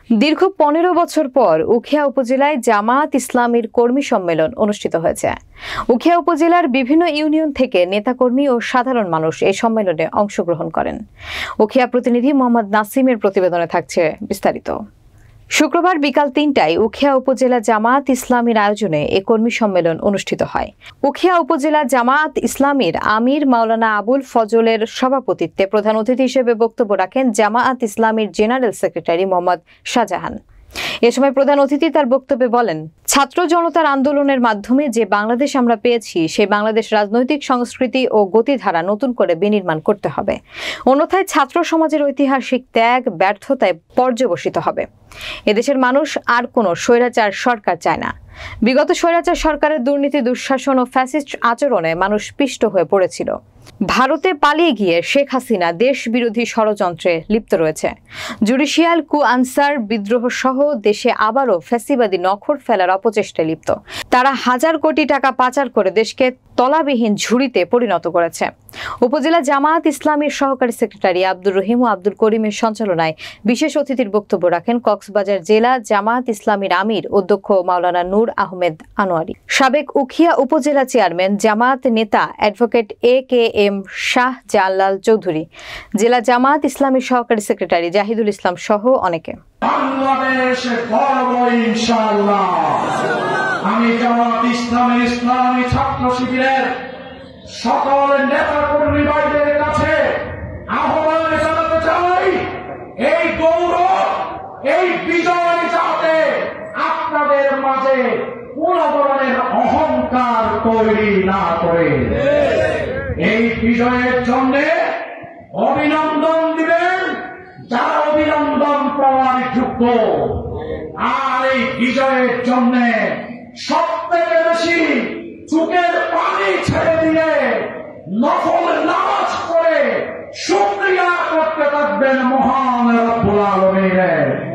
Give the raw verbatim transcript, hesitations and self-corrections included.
দীর্ঘ পনেরো বছর পর উখিয়া উপজেলায় জামায়াত ইসলামীর কর্মী সম্মেলন অনুষ্ঠিত হয়েছে। উখিয়া উপজেলার বিভিন্ন ইউনিয়ন থেকে নেতাকর্মী ও সাধারণ মানুষ এই সম্মেলনে অংশগ্রহণ করেন। উখিয়া প্রতিনিধি মোহাম্মদ নাসিমের প্রতিবেদনে থাকছে বিস্তারিত। শুক্রবার বিকাল তিনটায় উখিয়া উপজেলা জামায়াত ইসলামীর আয়োজনে এ কর্মী সম্মেলন অনুষ্ঠিত হয়। উখিয়া উপজেলা জামায়াত ইসলামীর আমির মাওলানা আবুল ফজলের সভাপতিত্বে প্রধান অতিথি হিসেবে বক্তব্য রাখেন জামায়াত ইসলামীর জেনারেল সেক্রেটারি মোহাম্মদ শাহজাহান। এ সময় প্রধান অতিথি তার বক্তব্যে বলেন, ছাত্র জনতার আন্দোলনের মাধ্যমে যে বাংলাদেশ আমরা পেয়েছি সেই বাংলাদেশ রাজনৈতিক সংস্কৃতি ও গতিধারা নতুন করে বিনির্মাণ করতে হবে, অন্যথায় ছাত্র সমাজের ঐতিহাসিক ত্যাগ ব্যর্থতায় পর্যবসিত হবে। এদেশের মানুষ আর কোনো স্বৈরাচার সরকার চায় না। বিগত স্বৈরাচার সরকারের দুর্নীতি, দুঃশাসন ও ফ্যাসিস্ট আচরণে মানুষ পিষ্ট হয়ে পড়েছিল। ভারতে পালিয়ে গিয়ে শেখ হাসিনা দেশ বিরোধী ষড়যন্ত্রে লিপ্ত রয়েছে। জুডিশিয়াল কু আনসার বিদ্রোহ সহ দেশে আবারও ফ্যাসিবাদী নখর ফেলার অপচেষ্টায় লিপ্ত। তারা হাজার কোটি টাকা পাচার করে দেশকে তলাবিহীন ঝুড়িতে পরিণত করেছে। উপজেলা জামায়াত ইসলামীর সহকারী সেক্রেটারি আব্দুর রহিম ও আব্দুল করিমের সঞ্চালনায় বিশেষ অতিথির বক্তব্য রাখেন কক্সবাজার জেলা জামায়াত ইসলামীর আমির অধ্যক্ষ মাওলানা নূর আহমেদ আনোয়ারি, সাবেক উখিয়া উপজেলা চেয়ারম্যান জামায়াত নেতা advocate A K M Shah Jalal Chowdhury, জেলা জামায়াত ইসলামীর সহকারী সেক্রেটারি জাহিদুল ইসলাম সহ অনেকে। আমি জামায়াত ইসলামী ইসলামী ছাত্র শিবিরের সকল নেতা কর্মী ভাইদের কাছে আহ্বান জানাতে চাই, এই গৌরব, এই বিজয় যাতে আপনাদের মাঝে কোন ধরনের অহংকার তৈরি না করে, এই বিজয়ের জন্য অভিনন্দন দিবেন যারা অভিনন্দন পাওয়ার যোগ্য, আর এই বিজয়ের জন্য সব থেকে বেশি চোখের পানি ছেড়ে দিয়ে নফল নামাজ পড়ে শুকরিয়া করতে থাকবেন মহান রব্বুল আলামিনের।